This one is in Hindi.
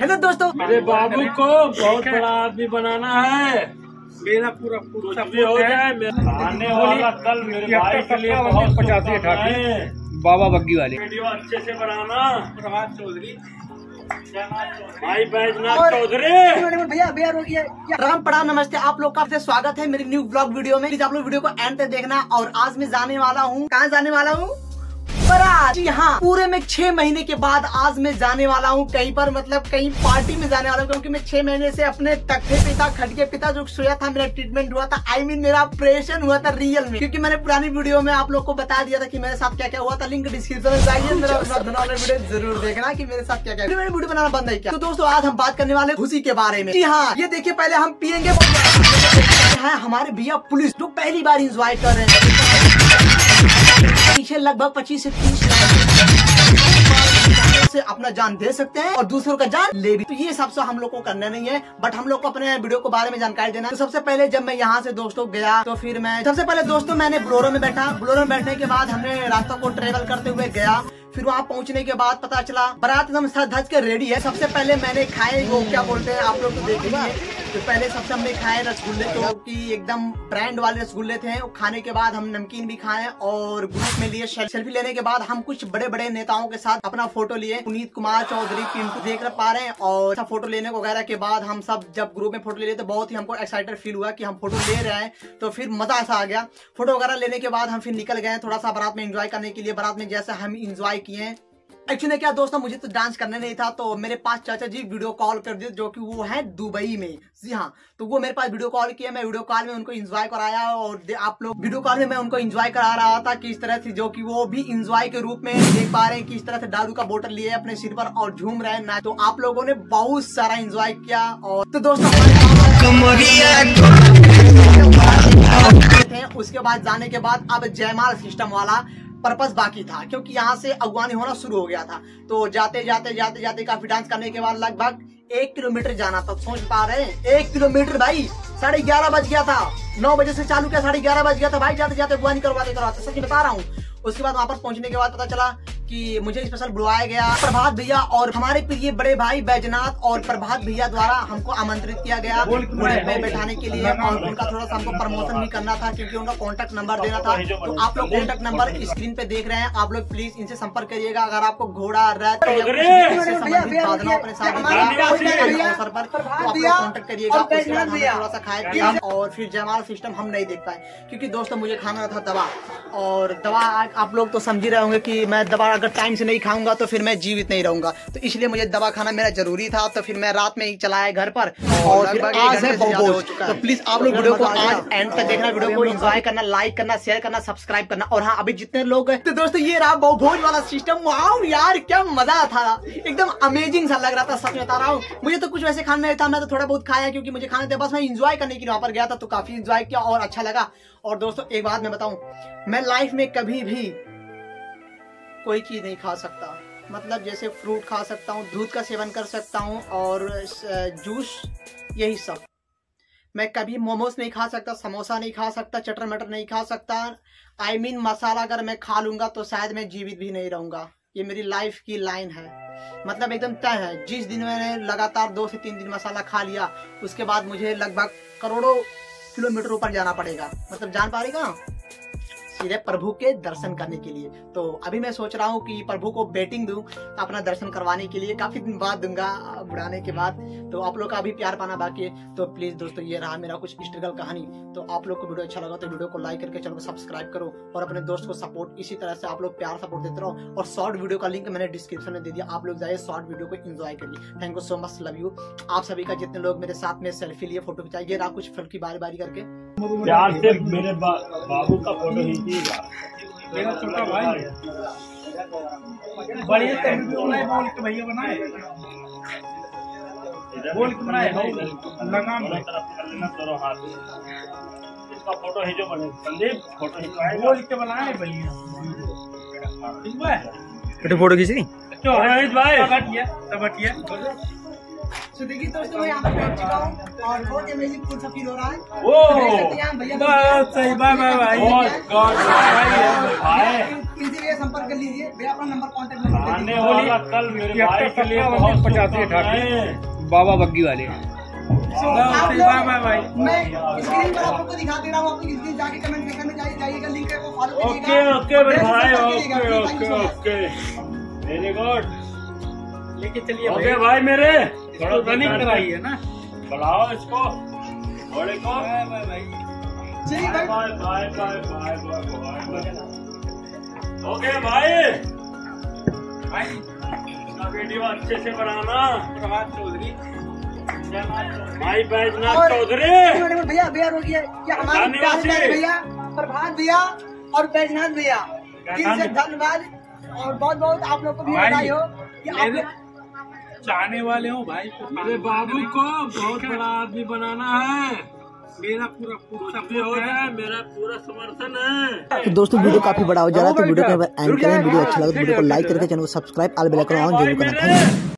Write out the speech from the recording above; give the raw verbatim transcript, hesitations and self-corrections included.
हेलो दोस्तों, मेरे बाबू को बहुत बड़ा आदमी बनाना है। मेरा पूरा कुछ भी हो जाए, आने वाला कल मेरे भाई के लिए बहुत पचासी अठासी बाबा बग्गी वाले वीडियो अच्छे से बनाना। प्रभात चौधरी भाई बैजनाथ चौधरी भैया भैया रोकिए। राम प्रणाम, नमस्ते। आप लोग का स्वागत है मेरी न्यू ब्लॉग वीडियो में। प्लीज आप लोग वीडियो को एंड तक देखना। और आज मैं जाने वाला हूँ, कहाँ जाने वाला हूँ? बारात। जी हाँ, पूरे में छह महीने के बाद आज मैं जाने वाला हूँ कहीं पर, मतलब कहीं पार्टी में जाने वाला हूँ। क्योंकि मैं छह महीने से अपने तख्ते पिता खटके पिता जो सोया था, मेरा ट्रीटमेंट हुआ था, आई I मीन mean, मेरा ऑपरेशन हुआ था रियल में। क्योंकि मैंने पुरानी वीडियो में आप लोग को बता दिया था कि मेरे साथ क्या क्या हुआ था। लिंक डिस्क्रिप्शन में जाइए, मेरा वीडियो जरूर देखना कि मेरे साथ क्या क्या। मैंने वीडियो बनाना बंद नहीं किया। तो दोस्तों आज हम बात करने वाले खुशी के बारे में। जी हाँ, ये देखिए पहले हम पियेंगे है हमारे भैया पुलिस जो पहली बार इंजॉय कर रहे हैं। पीछे लगभग पच्चीस से तीस से अपना जान दे सकते हैं और दूसरों का जान ले भी। तो ये सबसे हम लोग को करना नहीं है, बट हम लोग को अपने वीडियो के बारे में जानकारी देना। तो सबसे पहले जब मैं यहाँ से दोस्तों गया तो फिर मैं सबसे पहले दोस्तों मैंने बोलेरो में बैठा। बोलेरो में बैठने के बाद हमने रास्ता को ट्रेवल करते हुए गया। फिर वहाँ पहुँचने के बाद पता चला बारात एकदम सज धज के रेडी है। सबसे पहले मैंने खाए वो क्या बोलते हैं आप लोग तो देखेंगे। तो पहले सबसे हमने खाए रसगुल्ले, तो कि एकदम ब्रांड वाले रसगुल्ले थे। खाने के बाद हम नमकीन भी खाए और ग्रुप में लिए सेल्फी लेने के बाद हम कुछ बड़े बड़े नेताओं के साथ अपना फोटो लिए। पुनीत कुमार चौधरी, पिंटू देख पा रहे हैं। और फोटो लेने वगैरह के बाद हम सब जब ग्रुप में फोटो ले लिए तो बहुत ही हमको एक्साइटेड फील हुआ कि हम फोटो ले रहे हैं। तो फिर मजा ऐसा आ गया। फोटो वगैरह लेने के बाद हम फिर निकल गए थोड़ा सा बारात में एंजॉय करने के लिए। बारात में जैसे हम एंजॉय किए, एक्चुअली क्या दोस्तों मुझे तो डांस करने नहीं था, तो मेरे पास चाचा जी वीडियो कॉल कर दिए जो कि वो है दुबई में। जी हाँ, तो वो मेरे पास वीडियो कॉल किया। मैं वीडियो कॉल में उनको एंजॉय कराया और आप लोग वीडियो कॉल में मैं उनको एंजॉय करा रहा था किस तरह से, जो कि वो भी एंजॉय के रूप में देख पा रहे हैं किस तरह से दारू का बोतल लिए अपने सिर पर और झूम रहे हैं ना। तो आप लोगों ने बहुत सारा एंजॉय किया। और तो दोस्तों उसके बाद जाने के बाद अब जयमाल सिस्टम वाला पर्पस बाकी था, क्योंकि यहाँ से अगवानी होना शुरू हो गया था। तो जाते जाते जाते जाते काफी डांस करने के बाद लगभग एक किलोमीटर जाना था। सोच पा रहे हैं एक किलोमीटर भाई, साढ़े ग्यारह बज गया था। नौ बजे से चालू किया, साढ़े ग्यारह बज गया था भाई। जाते जाते अगवानी करवाते करवाते सच बता रहा हूँ। उसके बाद वहाँ पर पहुंचने के बाद पता चला कि मुझे स्पेशल बुलाया गया प्रभात भैया और हमारे प्रिय बड़े भाई बैजनाथ और प्रभात भैया द्वारा हमको आमंत्रित किया गया में बैठाने के लिए। और उनका थोड़ा सा हमको प्रमोशन भी करना था क्योंकि उनका कॉन्टेक्ट नंबर देना था। तो आप लोग कॉन्टेक्ट नंबर स्क्रीन पे देख रहे हैं, आप लोग प्लीज इनसे संपर्क करिएगा। अगर आपको घोड़ा रथ अपने साथ अवसर पर तो आप लोग कॉन्टेक्ट करिएगा। उसके बाद हमने थोड़ा सा खाया पिया और फिर जयमाल सिस्टम हम नहीं देख पाए क्योंकि दोस्तों मुझे खाना था दवा। और दवा आप लोग तो समझ ही रहे होंगे कि मैं दवा अगर टाइम से नहीं खाऊंगा तो फिर मैं जीवित नहीं रहूंगा। तो इसलिए मुझे दवा खाना मेरा जरूरी था। तो फिर मैं रात में ही चलाया घर पर और फिर आज है बहुभोज। तो प्लीज आप लोग वीडियो को आज एंड तक देखना, वीडियो को एंजॉय करना, लाइक करना, शेयर करना, सब्सक्राइब करना। और हाँ, अभी जितने लोग तो दोस्तों ये रहा बहुभोज वाला सिस्टम। वाओ यार क्या मजा था, एकदम अमेजिंग सा लग रहा था। सच बता रहा हूँ, मुझे तो कुछ वैसे खाना नहीं था, मैं तो थोड़ा बहुत खाया क्योंकि मुझे खाने थे। बस मैं एंजॉय करने के लिए वहां पर गया था तो काफी एंजॉय किया और अच्छा लगा। और दोस्तों एक बात मैं बताऊं, मैं लाइफ में कभी भी कोई चीज नहीं खा सकता। मतलब जैसे फ्रूट खा सकता हूँ, दूध का सेवन कर सकता हूँ और जूस, यही सब। मैं कभी मोमोज नहीं खा सकता, समोसा नहीं खा सकता, चटर मटर नहीं खा सकता। आई मीन मसाला अगर मैं खा लूंगा तो शायद मैं जीवित भी नहीं रहूंगा। ये मेरी लाइफ की लाइन है, मतलब एकदम तय है। जिस दिन मैंने लगातार दो से तीन दिन मसाला खा लिया उसके बाद मुझे लगभग करोड़ों किलोमीटर ऊपर जाना पड़ेगा। मतलब जान पाएगा सीधे प्रभु के दर्शन करने के लिए। तो अभी मैं सोच रहा हूँ कि प्रभु को बेटिंग दूं अपना दर्शन करवाने के लिए। काफी दिन बाद दूंगा बुढ़ाने के बाद। तो आप लोग का भी प्यार पाना बाकी है। तो प्लीज दोस्तों ये रहा मेरा कुछ स्ट्रगल कहानी। तो आप लोग को वीडियो अच्छा लगा तो वीडियो को लाइक करके चैनल को सब्सक्राइब करो और अपने दोस्त को सपोर्ट इसी तरह से आप लोग प्यार सपोर्ट देते रहो। और शॉर्ट वीडियो का लिंक मैंने डिस्क्रिप्शन में दे दिया, आप लोग जाइए शॉर्ट वीडियो को एंजॉय करिए। Thank you so much, love you. आप सभी का जितने लोग मेरे साथ में सेल्फी लिए फोटो खिंचाए, ये रहा कुछ फल की बारी बारी करके प्यार से मेरे बा, बाबू का फोटो खींचिएगा। मेरा छोटा भाई बढ़िया तरीके बनाए, बोल के भैया बनाए, बोल के बनाए लगाम दोनों हाथ। इसका फोटो है जो बने संदीप फोटो खिंचवाए, बोल के बनाए भैया। ठीक है, फोटो खींची क्यों है भाई? सब हटिया सब हटिया तो देखिए दोस्तों मैं यहाँ पर बैठ चुका हूँ और बहुत अमेजिंग फूड सा फील हो रहा है। ओ देख सकते हैं यहाँ भैया बहुत सही, बाय बाय भाई। बहुत गॉड भाई, इनसे भैया संपर्क कर लीजिए भैया, अपना नंबर कॉन्टेक्ट नंबर आने वाला कल मेरे भाई के लिए बहुत पचासी शुभकामनाएं। बाबा बग्गी वाले। आप बाय बाय भाई। लोग मैं स्क्रीन पर आप लोग को दिखा दे रहा हूँ, आप लोग इसलिए जाके कमेंट सेक्शन में जाइए जाइएगा, लिंक है वो फॉलो ओके कीजिएगा। ओके मेरे भाई, कीजिएगा। Okay Thank you okay so much। Okay very good. लेके चलिए ओके भाई मेरे थोड़ा रनिंग कराइए ना। बढ़ाओ इसको, बड़े को। बाय बाय भाई। चलिए बाय भाई bye bye bye bye bye. Okay भाई, भाई इसका वीडियो अच्छे से बनाना। प्रभात चौधरी, भाई बैजनाथ और- चौधरी, भैया भैया रोकिए, ये हमारे धन्यवाद प्यारे जी। प्यारे भैया प्रभात भैया और बैजनाथ भैया, दिल से धन्यवाद। और बहुत बहुत आप लोग को भी भाई, बधाई हो कि आप मेरे लोग चाहने वाले हो भाई। मेरे बाबू को बहुत बड़ा आदमी बनाना है। मेरा पूरा पूरा कुछ भी हो जाए मेरा पूरा समर्थन है। तो दोस्तों वीडियो काफी बड़ा हो जा रहा है, तो वीडियो को एंड करें। वीडियो अच्छा लगा तो वीडियो को लाइक करके चैनल को subscribe, all bell icon on जरूर करना। Thank you.